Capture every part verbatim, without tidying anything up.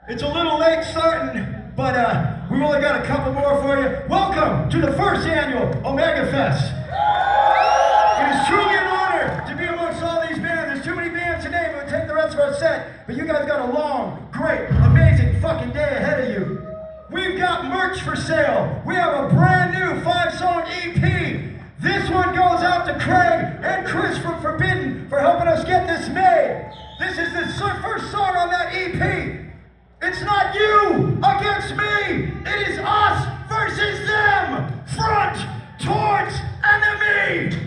It's a little late starting, but uh, we've only got a couple more for you. Welcome to the first annual Omega Fest. It is truly an honor to be amongst all these bands. There's too many bands today that would take the rest of our set, but you guys got a long, great, amazing fucking day ahead of you. We've got merch for sale. We have a brand new five-song E P. This one goes out to Craig and Chris from Forbidden for helping us get this made. This is the first song on that E P. It's not you against me. It is us versus them. Front towards enemy.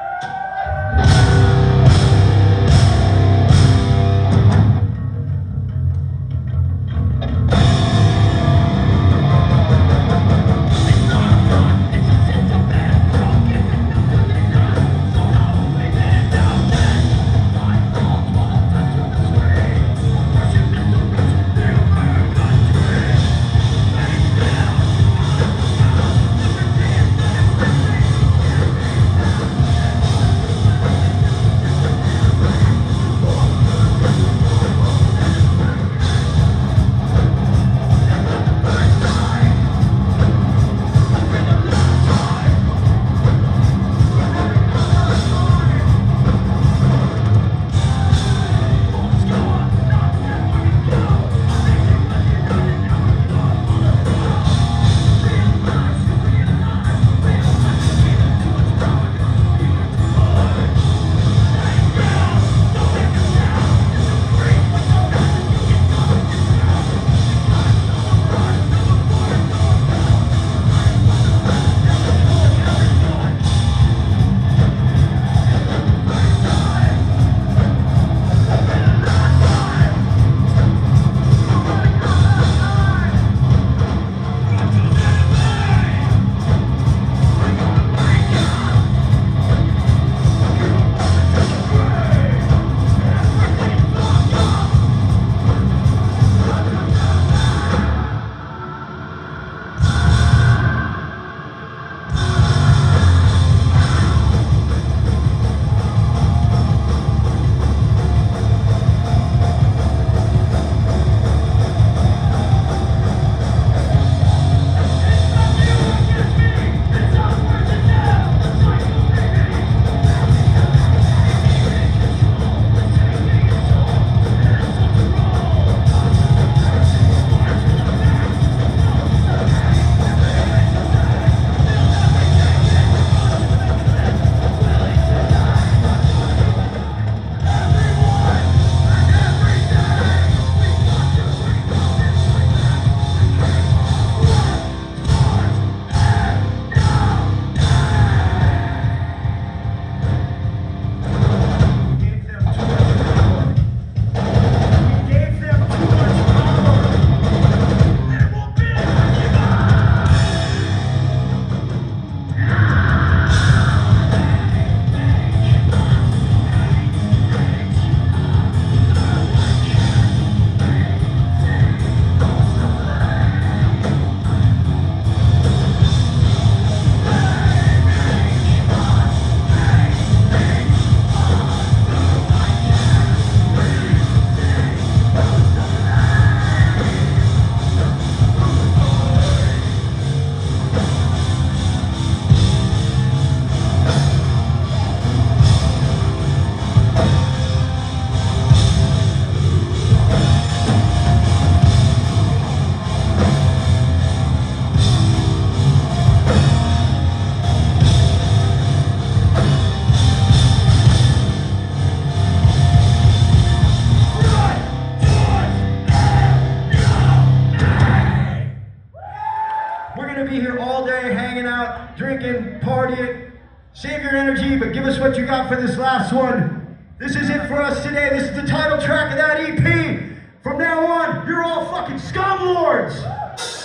Drinking, partying, save your energy, but give us what you got for this last one. This is it for us today. This is the title track of that E P. From now on, you're all fucking scum lords.